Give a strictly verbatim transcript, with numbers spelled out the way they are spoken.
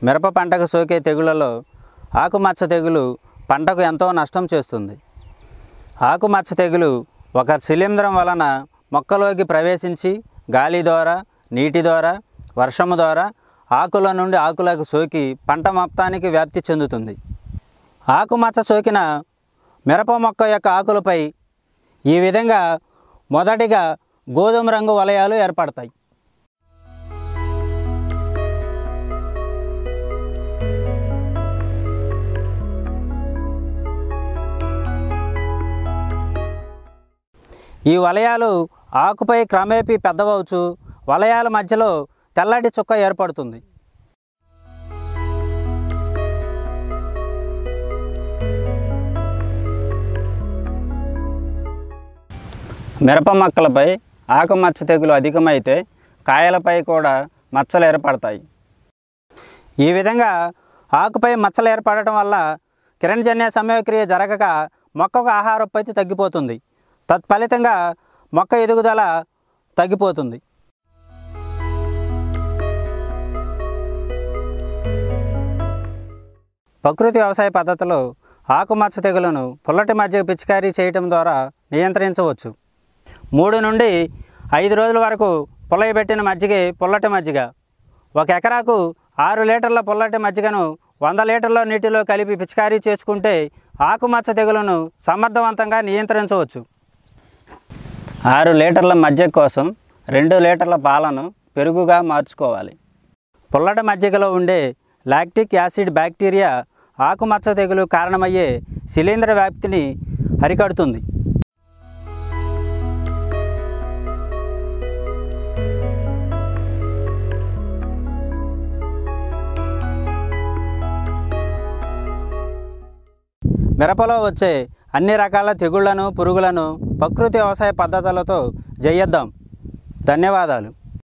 మిరప పంటకు సోకే తెగుళ్లలో ఆకుమచ్చ తెగులు పంటకు ఎంతో నష్టం చేస్తుంది. ఆకుమచ్చ తెగులు ఒక శిలీంధ్రం వలన మొక్కలోకి ప్రవేశించి గాలి ద్వారా, నీటి ద్వారా, వర్షము ద్వారా ఆకుల నుండి ఆకులకు సోకి పంట మొత్తానికి వ్యాప్తి చెందుతుంది. ఆకుమచ్చ సోకిన మిరప మొక్క యొక్క ఆకులపై ఈ విధంగా మొదటిగా గోధుమ రంగు వలయాలు ఏర్పడతాయి. ఈ వలయాలు ఆకుపై క్రమేపీ పెద్దవవచ్చు. వలయాల మధ్యలో తెల్లటి చుక్క ఏర్పడుతుంది. మిరప మొక్కలపై ఆకుమచ్చ తెగులు అధికమైతే కాయలపై కూడా మచ్చలు ఏర్పడతాయి. ఈ విధంగా ఆకుపై మచ్చలు ఏర్పడటం వల్ల కిరణజన్య సమయక్రియ జరగక మొక్కకు ఆహారోత్పత్తి తగ్గిపోతుంది. తత్ఫలితంగా మొక్క ఎదుగుదల తగ్గిపోతుంది. ప్రకృతి వ్యవసాయ పద్ధతిలో ఆకుమచ్చ తెగులను పుల్లటి మజ్జిగ పిచికారీ చేయటం ద్వారా నియంత్రించవచ్చు. మూడు నుండి ఐదు రోజుల వరకు పుల్లయబెట్టిన మజ్జిగే పుల్లటి మజ్జిగ. ఒక ఎకరాకు ఆరు లీటర్ల పుల్లటి మజ్జిగను వంద లీటర్ల నీటిలో కలిపి పిచికారీ చేసుకుంటే ఆకుమచ్చ తెగులను సమర్థవంతంగా నియంత్రించవచ్చు. ఆరు లీటర్ల మజ్జిగ కోసం రెండు లీటర్ల పాలను పెరుగుగా మార్చుకోవాలి. పుల్లటి మజ్జిగలో ఉండే లాక్టిక్ యాసిడ్ బ్యాక్టీరియా ఆకుమచ్చ తెగులు కారణమయ్యే శిలీంధ్ర వ్యాప్తిని అరికడుతుంది. మిరపలో వచ్చే అన్ని రకాల తెగుళ్లను, పురుగులను ప్రకృతి వ్యవసాయ పద్ధతులతో జయిద్దాం. ధన్యవాదాలు.